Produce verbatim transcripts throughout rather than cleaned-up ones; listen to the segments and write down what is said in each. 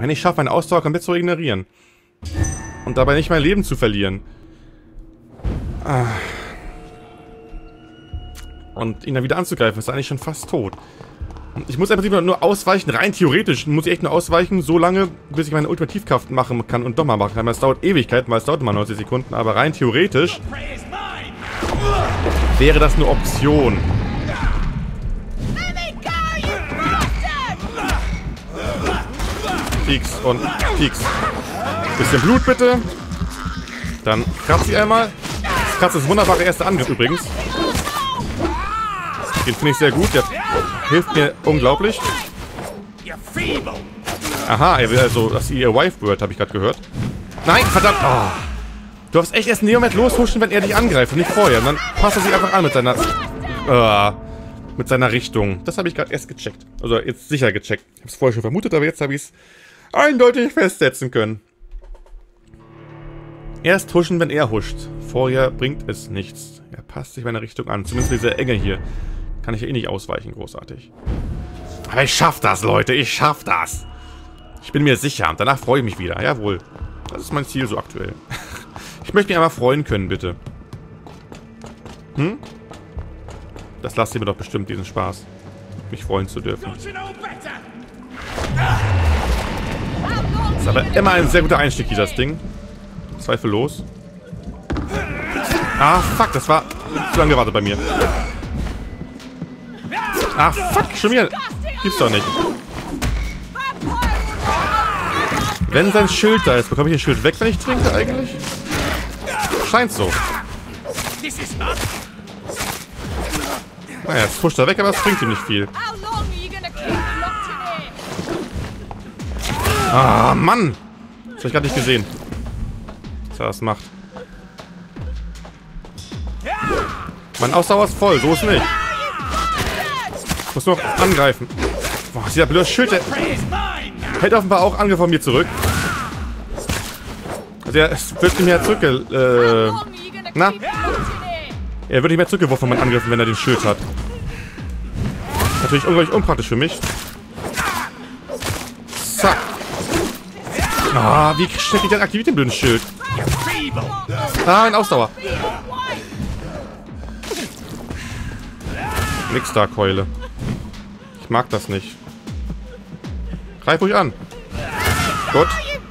Wenn ich schaffe, meine Ausdauer komplett zu ignorieren. Und dabei nicht mein Leben zu verlieren. Ah. Und ihn dann wieder anzugreifen, ist eigentlich schon fast tot. Ich muss einfach nur ausweichen, rein theoretisch muss ich echt nur ausweichen, so lange, bis ich meine Ultimativkraft machen kann und nochmal machen kann. Das dauert Ewigkeiten, weil es dauert immer neunzig Sekunden, aber rein theoretisch wäre das eine Option. Pieks und Pieks. Bisschen Blut bitte. Dann kratze ich einmal. Das Kratz ist ein wunderbarer erster Angriff übrigens. Den finde ich sehr gut. Der hilft mir unglaublich. Aha, er will also, dass ihr Wife wird, habe ich gerade gehört. Nein, verdammt. Oh. Du darfst echt erst in dem Moment loshuschen, wenn er dich angreift und nicht vorher. Und dann passt er sich einfach an mit seiner... Uh, mit seiner Richtung. Das habe ich gerade erst gecheckt. Also jetzt sicher gecheckt. Ich habe es vorher schon vermutet, aber jetzt habe ich es eindeutig festsetzen können. Erst huschen, wenn er huscht. Vorher bringt es nichts. Er passt sich meiner Richtung an. Zumindest diese Enge hier. Kann ich ja eh nicht ausweichen, großartig. Aber ich schaff das, Leute. Ich schaff das. Ich bin mir sicher. Und danach freue ich mich wieder. Jawohl. Das ist mein Ziel so aktuell. Ich möchte mich einmal freuen können, bitte. Hm? Das lasst ihr mir doch bestimmt, diesen Spaß. Mich freuen zu dürfen. Ist aber immer ein sehr guter Einstieg, dieses Ding. Zweifellos. Ah, fuck, das war zu lange gewartet bei mir. Ah, fuck, schon wieder. Gibt's doch nicht. Wenn sein Schild da ist, bekomme ich das Schild weg, wenn ich trinke eigentlich? Scheint so. Naja, jetzt pusht er weg, aber es bringt ihm nicht viel. Ah, Mann! Das habe ich gerade nicht gesehen, dass er das macht. Mein Ausdauer ist voll, so ist nicht. Ich muss nur noch angreifen. Boah, dieser blöde Schild, der hält offenbar auch Angriff von mir zurück. Also er wird nicht mehr zurück... Äh, na? Er wird nicht mehr zurückgeworfen von meinen Angriffen, wenn er den Schild hat. Natürlich unglaublich unpraktisch für mich. Zack. Ah, wie schnell kriegt er aktiviert den blöden Schild? Ah, ein Ausdauer. Nix da, Keule. Ich mag das nicht. Greif ruhig an. Gut.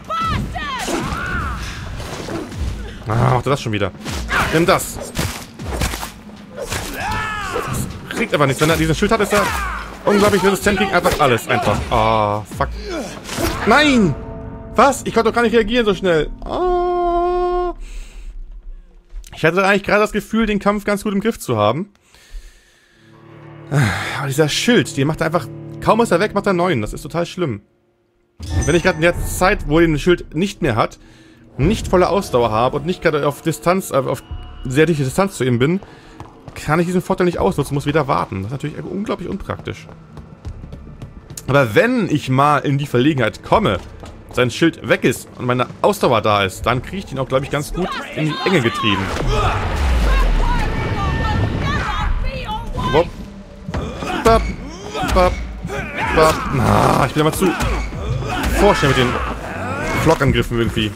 Ah, macht er das schon wieder. Nimm das. Das kriegt aber nichts. Wenn er diesen Schild hat, ist er unglaublich resistent gegen einfach alles. Einfach. Ah, fuck. Nein! Was? Ich konnte doch gar nicht reagieren so schnell. Ah. Ich hatte eigentlich gerade das Gefühl, den Kampf ganz gut im Griff zu haben. Aber dieser Schild, der macht einfach... Kaum ist er weg, macht er neun. Das ist total schlimm. Und wenn ich gerade in der Zeit, wo er den Schild nicht mehr hat, nicht volle Ausdauer habe und nicht gerade auf Distanz, auf sehr dichte Distanz zu ihm bin, kann ich diesen Vorteil nicht ausnutzen, muss wieder warten. Das ist natürlich unglaublich unpraktisch. Aber wenn ich mal in die Verlegenheit komme, sein Schild weg ist und meine Ausdauer da ist, dann kriege ich ihn auch, glaube ich, ganz gut in die Enge getrieben. Wop. Bap. Bap. Bap. Ah, ich bin immer zu vorstellen mit den Flockangriffen irgendwie.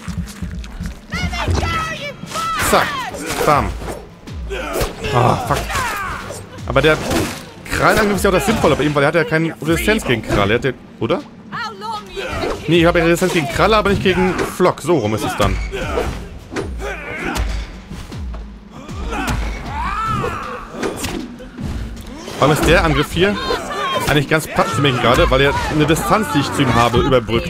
Zack. Bam. Ah, fuck. Aber der Krallenangriff ist ja auch das Sinnvolle bei ihm, weil er hat ja keine Resistenz gegen Krall. Er hat ja, oder? Nee, ich habe ja Resistenz gegen Kralle, aber nicht gegen Flock. So rum ist es dann. Warum ist der Angriff hier eigentlich ganz praktisch für mich gerade, weil er eine Distanz, die ich zu ihm habe, überbrückt.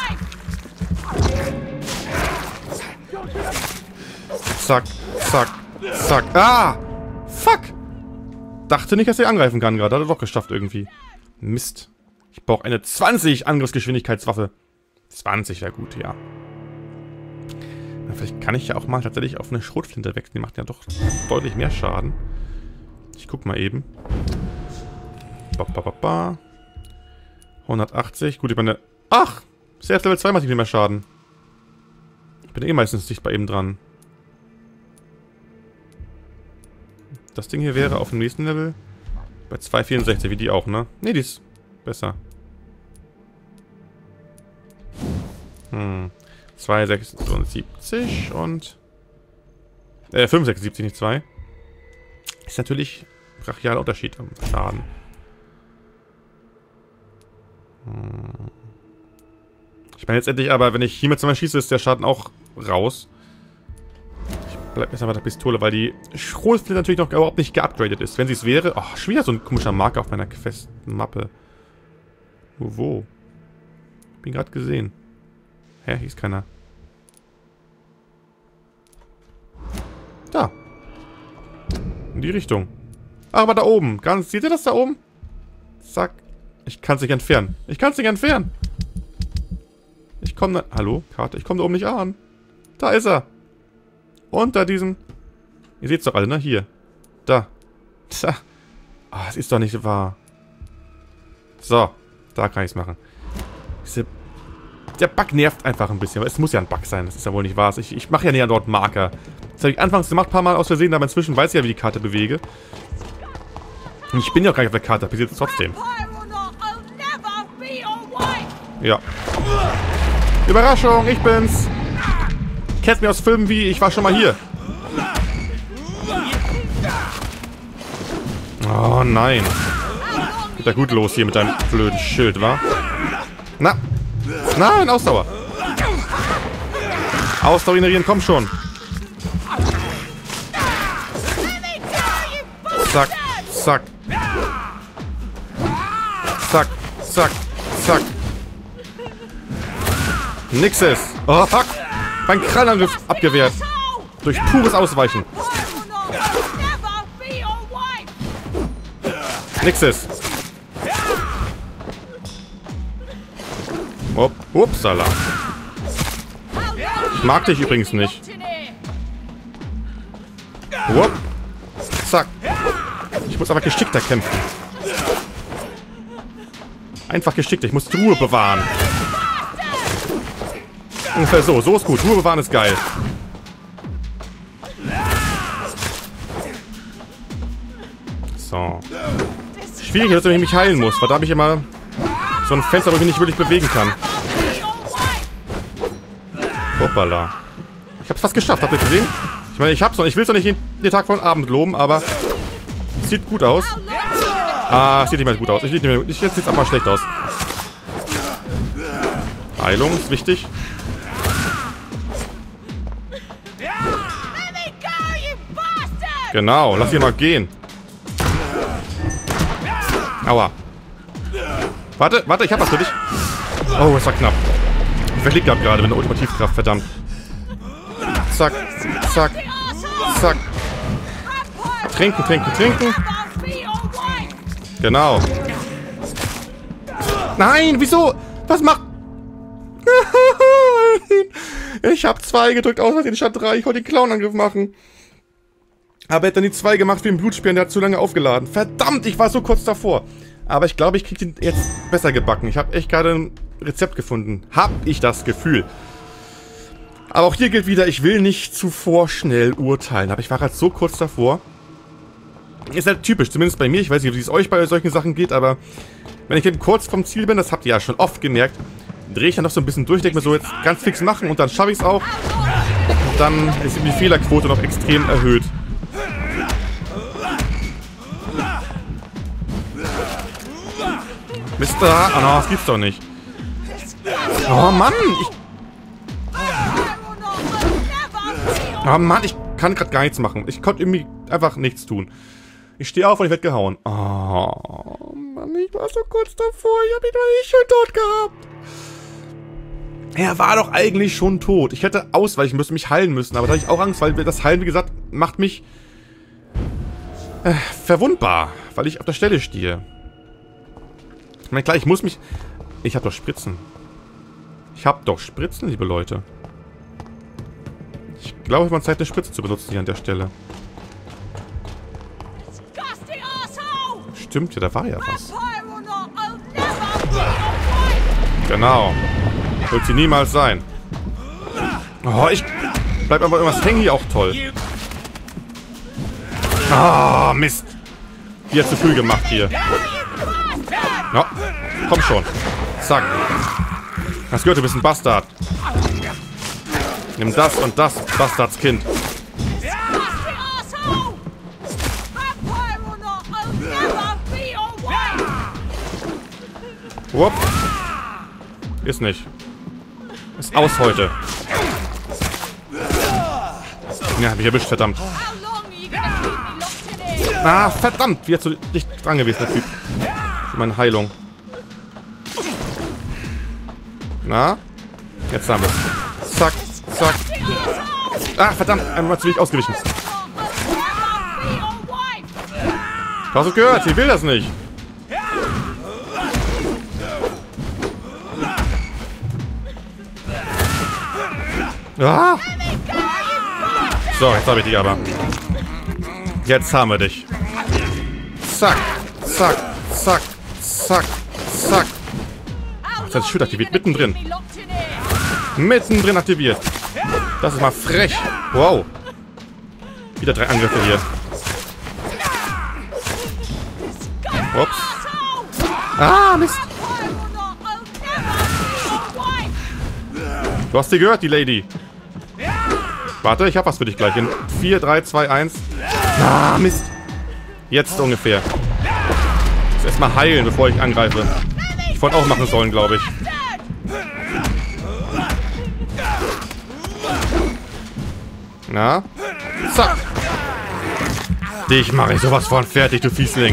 Zack, zack, zack. Ah! Fuck! Dachte nicht, dass er angreifen kann gerade. Hat er doch geschafft irgendwie. Mist. Ich brauche eine zwanzig Angriffsgeschwindigkeitswaffe. zwanzig wäre gut, ja. Na, vielleicht kann ich ja auch mal tatsächlich auf eine Schrotflinte wechseln. Die macht ja doch deutlich mehr Schaden. Ich guck mal eben. Ba, ba, ba, ba. hundertachtzig. Gut, ich meine... Ach! Selbst Level zwei macht nicht mehr Schaden. Ich bin eh meistens nicht bei ihm dran. Das Ding hier wäre auf dem nächsten Level bei zwei vierundsechzig, wie die auch, ne? Ne, die ist besser. Hm. zwei sechsundsiebzig und... Äh, fünf sechsundsiebzig, nicht zwei. Ist natürlich ein brachialer Unterschied am Schaden. Hm. Ich meine letztendlich aber, wenn ich hiermit zum Beispiel schieße, ist der Schaden auch raus. Ich bleib jetzt einfach bei der Pistole, weil die Schrotflinte natürlich noch überhaupt nicht geupgradet ist. Wenn sie es wäre... Oh, schon wieder so ein komischer Marker auf meiner Quest-Mappe. Wo, wo? Bin gerade gesehen. Hä, hier ist keiner. Da. In die Richtung. Ach, aber da oben. Ganz, seht ihr das da oben? Zack. Ich kann es nicht entfernen. Ich kann es nicht entfernen. Ich komme da... Hallo, Karte. Ich komme da oben nicht an. Da ist er. Unter diesem... Ihr seht es doch alle, ne? Hier. Da. Da. Ah, es ist doch nicht wahr. So. Da kann ich es machen. Diese... Der Bug nervt einfach ein bisschen. Aber es muss ja ein Bug sein. Das ist ja wohl nicht wahr. Ich, ich mache ja näher dort Marker. Das habe ich anfangs gemacht, ein paar Mal aus Versehen, aber inzwischen weiß ich ja, wie die Karte bewege. Und ich bin ja auch gar nicht auf der Karte, bis jetzt trotzdem. Ja. Überraschung, ich bin's. Kennt mir aus Filmen wie, ich war schon mal hier. Oh nein. Geht da gut los hier mit deinem blöden Schild, wa? Na. Nein, Ausdauer. Ausdauer generieren, komm schon. Zack, zack. Zack, zack, zack. Nix ist. Oh, fuck. Mein Krallenangriff abgewehrt. Durch pures Ausweichen. Nix ist. Upp, upsala. Ich mag dich übrigens nicht. Upp. Zack. Ich muss aber geschickter kämpfen. Einfach geschickter. Ich muss die Ruhe bewahren. Ungefähr so. So ist gut. Ruhe bewahren ist geil. So. Schwierig ist, wenn ich mich heilen muss, weil da habe ich immer so ein Fenster, wo ich mich nicht wirklich bewegen kann. Hoppala. Ich hab's fast geschafft, habt ihr gesehen? Ich meine, ich hab's noch. Ich will's doch nicht jeden Tag von Abend loben, aber sieht gut aus. Ah, sieht nicht mehr gut aus. Ich, nicht mehr, ich jetzt sieht's aber schlecht aus. Heilung ist wichtig. Genau, lass ihn mal gehen. Aua. Warte, warte, ich hab was für dich. Oh, es war knapp. Ich verklickt hab gerade mit der Ultimativkraft, verdammt. Zack, zack, zack. Trinken, trinken, trinken. Genau. Nein, wieso? Was macht... Ich hab zwei gedrückt, außer den statt drei. Ich wollte den Clown-Angriff machen. Aber er hat dann die zwei gemacht wie ein Blutsperren, der hat zu lange aufgeladen. Verdammt, ich war so kurz davor. Aber ich glaube, ich kriege den jetzt besser gebacken. Ich habe echt gerade ein Rezept gefunden. Hab ich das Gefühl. Aber auch hier gilt wieder, ich will nicht zu vorschnell urteilen. Aber ich war halt so kurz davor. Ist halt typisch, zumindest bei mir. Ich weiß nicht, wie es euch bei solchen Sachen geht, aber wenn ich eben kurz vom Ziel bin, das habt ihr ja schon oft gemerkt, drehe ich dann noch so ein bisschen durch, denke mir so, jetzt ganz fix machen und dann schaffe ich es auch. Und dann ist eben die Fehlerquote noch extrem erhöht. Mister... Ah, no, das gibt's doch nicht. Oh, Mann! Ich... Oh, Mann, ich kann gerade gar nichts machen. Ich konnte irgendwie einfach nichts tun. Ich stehe auf und ich werde gehauen. Oh, Mann, ich war so kurz davor. Ich habe ihn doch nicht schon tot gehabt. Er war doch eigentlich schon tot. Ich hätte ausweichen müssen, mich heilen müssen. Aber da habe ich auch Angst, weil das Heilen, wie gesagt, macht mich... Äh, verwundbar. Weil ich auf der Stelle stehe. Ich meine, klar, ich muss mich... Ich habe doch Spritzen. Ich habe doch Spritzen, liebe Leute. Ich glaube, es war Zeit, eine Spritze zu benutzen hier an der Stelle. Stimmt, ja, da war ja was. Genau. Wird sie niemals sein. Oh, ich... Bleib aber irgendwas hängen hier auch toll. Ah, oh, Mist. Die hat zu früh gemacht hier. No, komm schon. Zack. Hast gehört, du bist ein Bastard. Nimm das und das, Bastardskind. Wupp. Ist nicht. Ist aus heute. Ja, hab ich erwischt, verdammt. Ah, verdammt! Wie jetzt so dicht dran gewesen, der Typ. Für meine Heilung. Na? Jetzt haben wir es. Zack, zack. Ah, verdammt! Einmal zu wenig ausgewichen. Du hast es gehört, sie will das nicht. Ah! So, jetzt habe ich dich aber. Jetzt haben wir dich. Zack, zack, zack, zack, zack. Ach, das ist schön aktiviert. Mittendrin. Mittendrin aktiviert. Das ist mal frech. Wow. Wieder drei Angriffe hier. Ups. Ah, Mist. Du hast sie gehört, die Lady. Warte, ich hab was für dich gleich. In vier, drei, zwei, eins. Ah, Mist. Jetzt ungefähr. Ich muss erstmal heilen, bevor ich angreife. Ich wollte auch machen sollen, glaube ich. Na? Zack. Dich mache ich sowas von fertig, du Fiesling.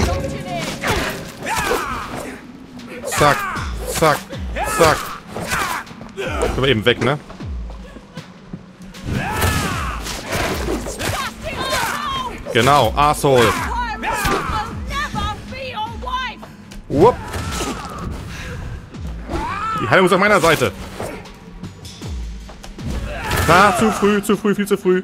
Zack. Zack. Zack. Aber eben weg, ne? Genau, Asshole. Wupp. Die Heilung ist auf meiner Seite. Ah, zu früh, zu früh, viel zu früh.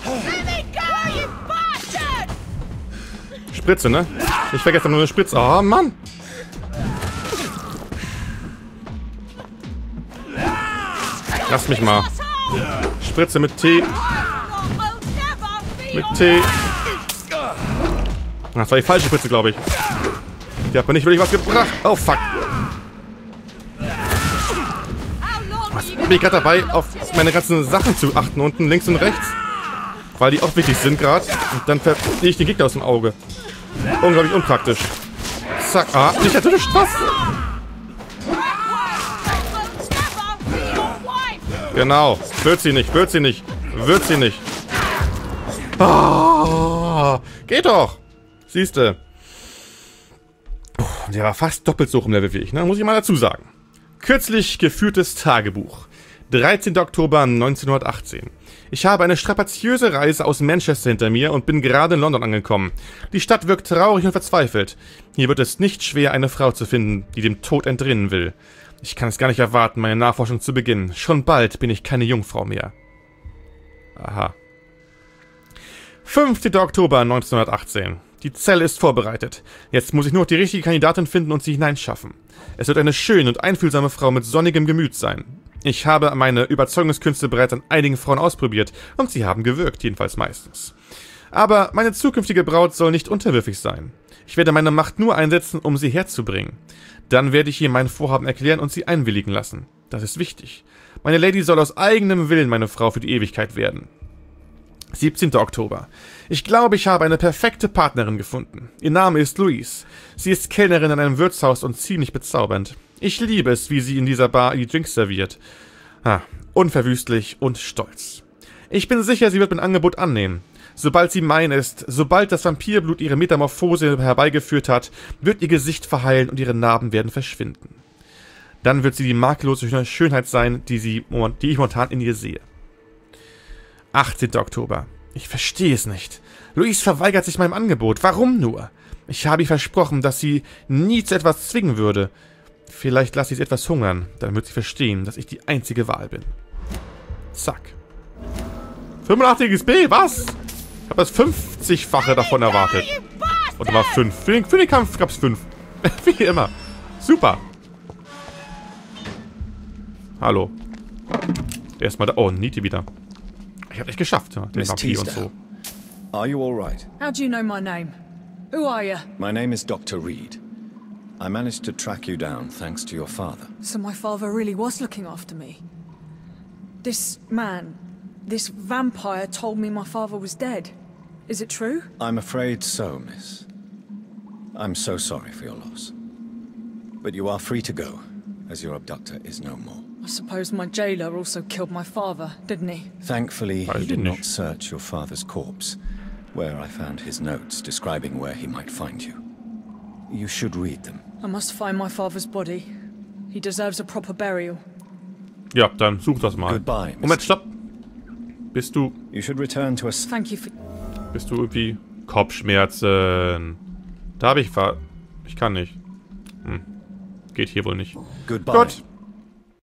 Spritze, ne? Ich vergesse nur eine Spritze. Oh, Mann. Lass mich mal. Spritze mit T. Mit T. Das war die falsche Spritze, glaube ich. Die hat mir nicht wirklich was gebracht. Oh, fuck. Was bin ich gerade dabei, auf meine ganzen Sachen zu achten, unten links und rechts? Weil die auch wichtig sind gerade. Und dann verliere ich den Gegner aus dem Auge. Unglaublich unpraktisch. Zack. Ah, nicht erwischt. Was? Genau. Wird sie nicht, wird sie nicht. Wird sie nicht. Ah, geht doch. Siehste. Der war fast doppelt so hoch im Level wie ich, ne? Muss ich mal dazu sagen. Kürzlich geführtes Tagebuch. dreizehnter Oktober neunzehnhundertachtzehn. Ich habe eine strapaziöse Reise aus Manchester hinter mir und bin gerade in London angekommen. Die Stadt wirkt traurig und verzweifelt. Hier wird es nicht schwer, eine Frau zu finden, die dem Tod entrinnen will. Ich kann es gar nicht erwarten, meine Nachforschung zu beginnen. Schon bald bin ich keine Jungfrau mehr. Aha. fünfzehnter Oktober neunzehnhundertachtzehn. Die Zelle ist vorbereitet. Jetzt muss ich nur noch die richtige Kandidatin finden und sie hineinschaffen. Es wird eine schöne und einfühlsame Frau mit sonnigem Gemüt sein. Ich habe meine Überzeugungskünste bereits an einigen Frauen ausprobiert und sie haben gewirkt, jedenfalls meistens. Aber meine zukünftige Braut soll nicht unterwürfig sein. Ich werde meine Macht nur einsetzen, um sie herzubringen. Dann werde ich ihr mein Vorhaben erklären und sie einwilligen lassen. Das ist wichtig. Meine Lady soll aus eigenem Willen meine Frau für die Ewigkeit werden. siebzehnter Oktober. Ich glaube, ich habe eine perfekte Partnerin gefunden. Ihr Name ist Louise. Sie ist Kellnerin in einem Wirtshaus und ziemlich bezaubernd. Ich liebe es, wie sie in dieser Bar die Drinks serviert. Ah, unverwüstlich und stolz. Ich bin sicher, sie wird mein Angebot annehmen. Sobald sie mein ist, sobald das Vampirblut ihre Metamorphose herbeigeführt hat, wird ihr Gesicht verheilen und ihre Narben werden verschwinden. Dann wird sie die makellose Schönheit sein, die, sie, die ich momentan in ihr sehe. achtzehnter Oktober. Ich verstehe es nicht. Louise verweigert sich meinem Angebot. Warum nur? Ich habe ihr versprochen, dass sie nie zu etwas zwingen würde. Vielleicht lasse ich sie etwas hungern. Dann wird sie verstehen, dass ich die einzige Wahl bin. Zack. fünfundachtzig X P, was? Ich habe das fünfzigfache davon erwartet. Oder war fünf. Für den, für den Kampf gab es fünf. Wie immer. Super. Hallo. Der ist mal da. Oh, Niti wieder. Ich habe echt geschafft, ja, den Vampir und so. Are you all right? How do you know my name? Who are you? My name is Doctor Reed. I managed to track you down thanks to your father. So my father really was looking after me. This man, this vampire told me my father was dead. Is it true? I'm afraid so, miss. I'm so sorry for your loss. But you are free to go, as your abductor is no more. I suppose my jailer also killed my father, didn't he? Thankfully, I he did didn't. not search your father's corpse, where I found his notes describing where he might find you. You should read them. I must find my father's body. He deserves a proper burial. Ja, dann such das mal. Goodbye, Mister Moment, stopp. Bist du, You should return to us. Thank you for... bist du irgendwie Kopfschmerzen? Da habe ich ver... Ich kann nicht. Hm. Geht hier wohl nicht. Goodbye. Gut.